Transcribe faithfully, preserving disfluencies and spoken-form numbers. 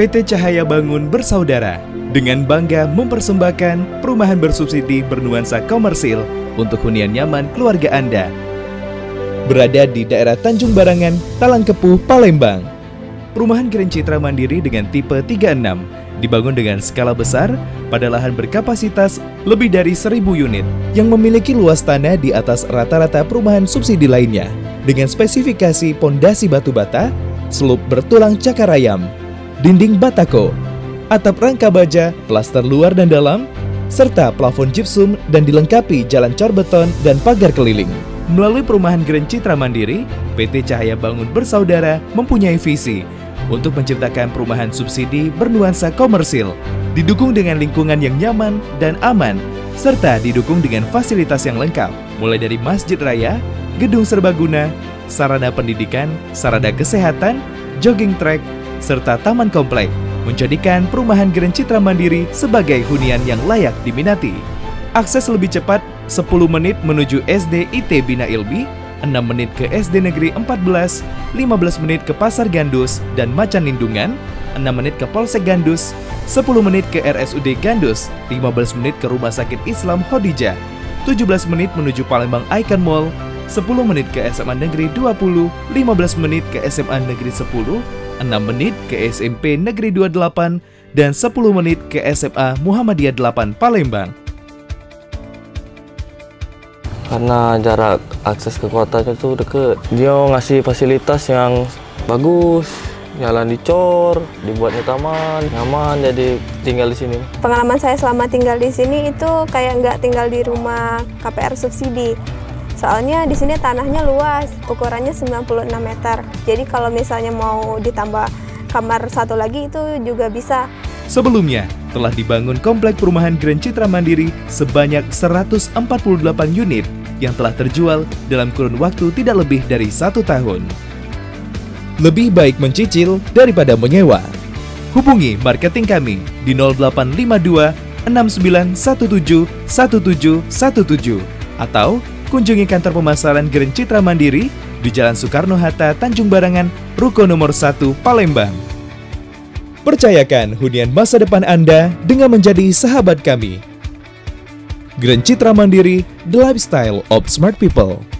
P T Cahaya Bangun Bersaudara dengan bangga mempersembahkan perumahan bersubsidi bernuansa komersil untuk hunian nyaman keluarga Anda. Berada di daerah Tanjung Barangan, Talangkepuh, Palembang. Perumahan Grand Citra Mandiri dengan tipe tiga puluh enam dibangun dengan skala besar pada lahan berkapasitas lebih dari seribu unit yang memiliki luas tanah di atas rata-rata perumahan subsidi lainnya dengan spesifikasi pondasi batu bata, seluk bertulang cakar ayam, dinding batako, atap rangka baja, plaster luar dan dalam, serta plafon gypsum dan dilengkapi jalan cor beton dan pagar keliling. Melalui perumahan Grand Citra Mandiri, P T Cahaya Bangun Bersaudara mempunyai visi untuk menciptakan perumahan subsidi bernuansa komersil, didukung dengan lingkungan yang nyaman dan aman, serta didukung dengan fasilitas yang lengkap, mulai dari masjid raya, gedung serbaguna, sarana pendidikan, sarana kesehatan, jogging track, serta taman komplek, menjadikan perumahan Grand Citra Mandiri sebagai hunian yang layak diminati. Akses lebih cepat sepuluh menit menuju S D I T Bina Ilbi, enam menit ke S D Negeri empat belas, lima belas menit ke Pasar Gandus dan Macan Lindungan, enam menit ke Polsek Gandus, sepuluh menit ke R S U D Gandus, lima belas menit ke Rumah Sakit Islam Khodijah, tujuh belas menit menuju Palembang Icon Mall, sepuluh menit ke S M A Negeri dua puluh, lima belas menit ke S M A Negeri sepuluh, enam menit ke S M P Negeri dua puluh delapan, dan sepuluh menit ke S M A Muhammadiyah delapan Palembang. Karena jarak akses ke kotanya itu deket, dia ngasih fasilitas yang bagus, jalan dicor, dibuatnya taman, nyaman, jadi tinggal di sini. Pengalaman saya selama tinggal di sini itu kayak nggak tinggal di rumah K P R subsidi. Soalnya di sini tanahnya luas, ukurannya sembilan puluh enam meter. Jadi kalau misalnya mau ditambah kamar satu lagi itu juga bisa. Sebelumnya, telah dibangun komplek perumahan Grand Citra Mandiri sebanyak seratus empat puluh delapan unit yang telah terjual dalam kurun waktu tidak lebih dari satu tahun. Lebih baik mencicil daripada menyewa. Hubungi marketing kami di nol delapan lima dua enam sembilan satu tujuh satu tujuh satu tujuh atau kunjungi kantor pemasaran Grand Citra Mandiri di Jalan Soekarno-Hatta, Tanjung Barangan, Ruko nomor satu, Palembang. Percayakan hunian masa depan Anda dengan menjadi sahabat kami. Grand Citra Mandiri, the lifestyle of smart people.